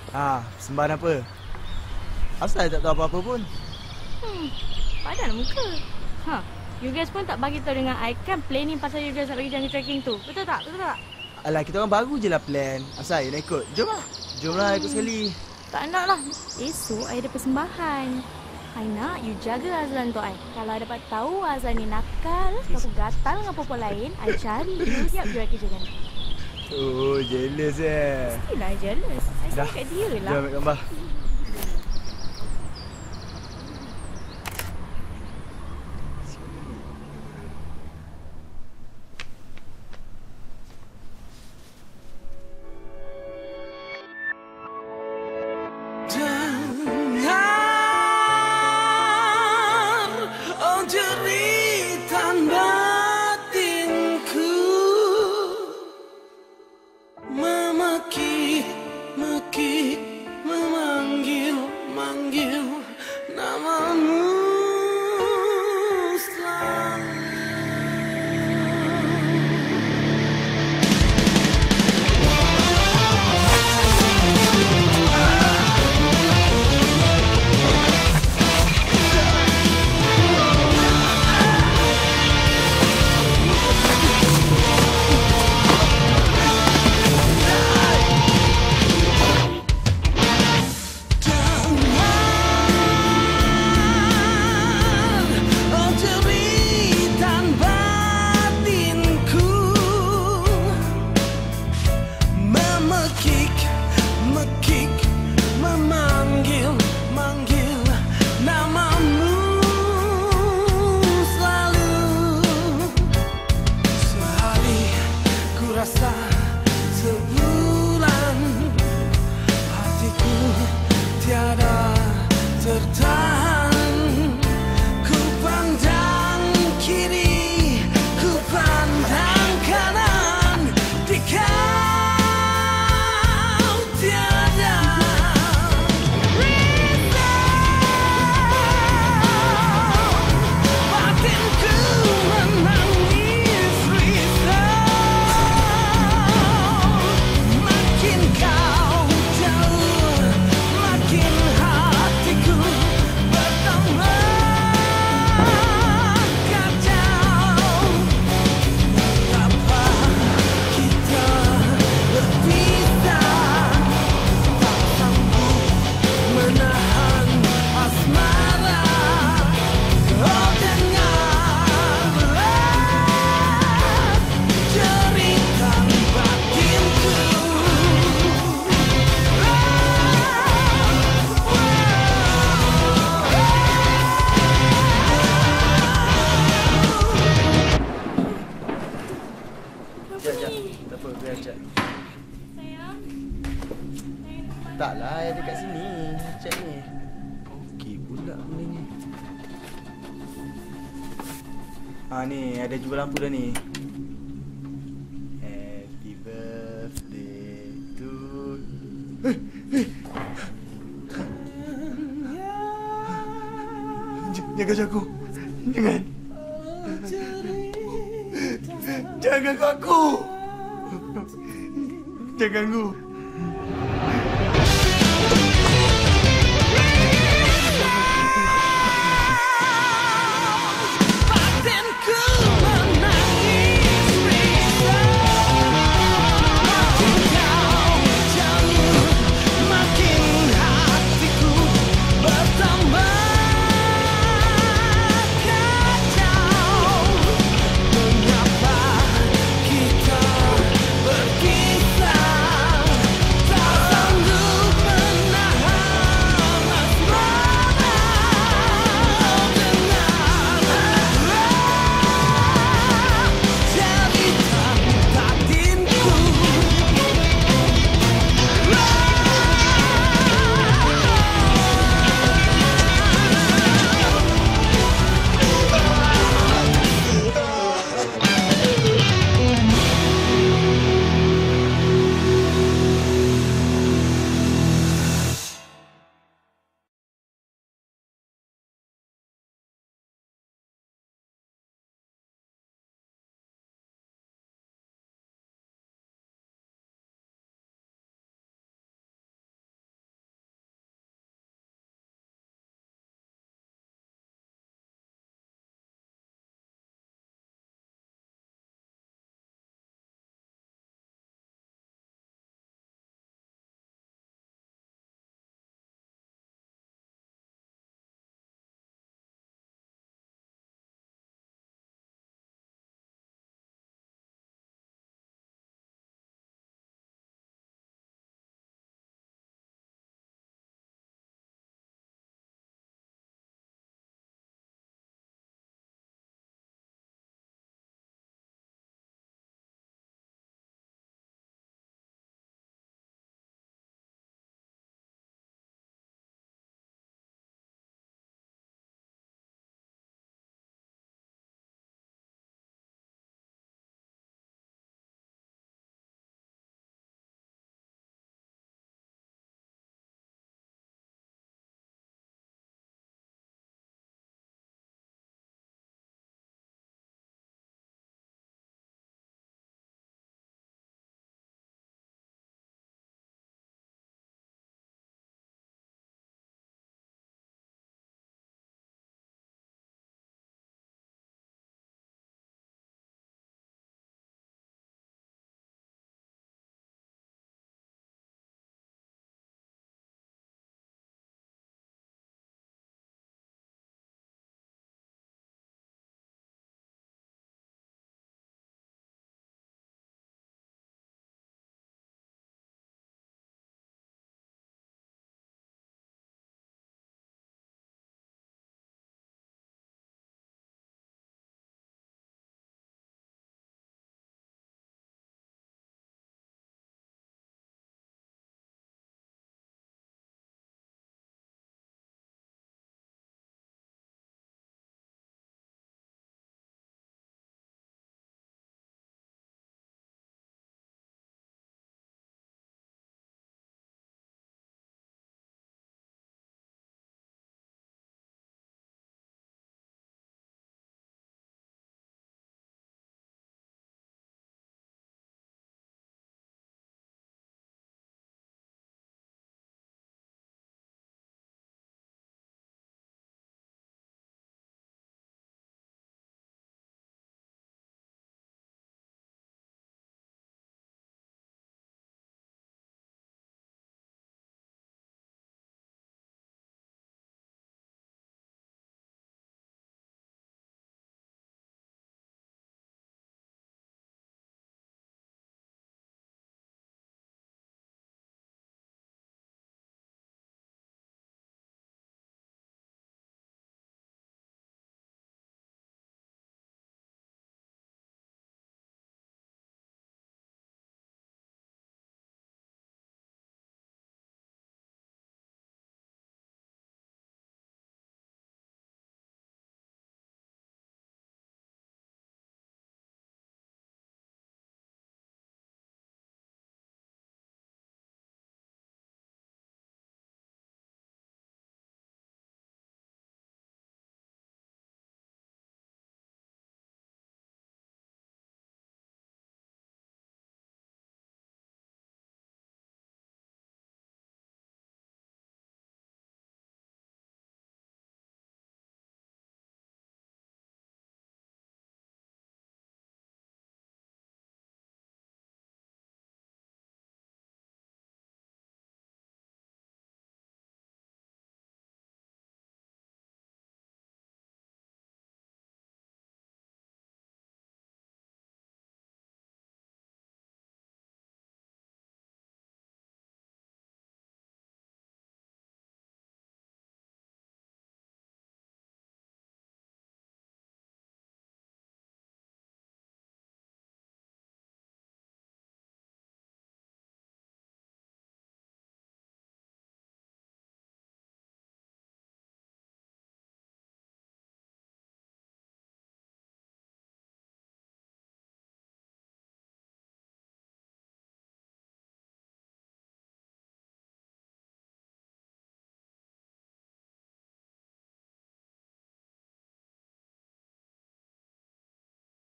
Sembahan apa? Asal tak tahu apa-apa pun. Padan muka. You guys pun tak bagi tahu dengan I kan planning pasal you guys nak bagi janji trekking tu. Betul tak? Betul tak? Alah, kita orang baru je lah plan. Asal you nak ikut? Jom lah. Jom lah ikut sekali. Tak nak lah. Esok I ada persembahan. I nak you jaga Azlan tu I. Kalau I dapat tahu Azlan ni nakal, aku gatal dengan perempuan lain, I cari you siap jual kerja kan. Oh, jealous Mestilah I jealous. I sayang kat dia lah. Jom ambil gambar. Jeritan batinku memekik, memanggil namamu selalu. Mekik, memanggil namamu selalu. Sehari ku rasa sebulan, hatiku tiada tertahan. Ku pandang kiri, ku pandang kanan, di tak apa, biar Cak. Sayang. Taklah, ada kat sini. Cak ni. Okey pula benda ni. Ni ada jumpa lampu dah ni. Happy birthday to Jangan aku. Jangan. Jangan aku. Jangan ganggu.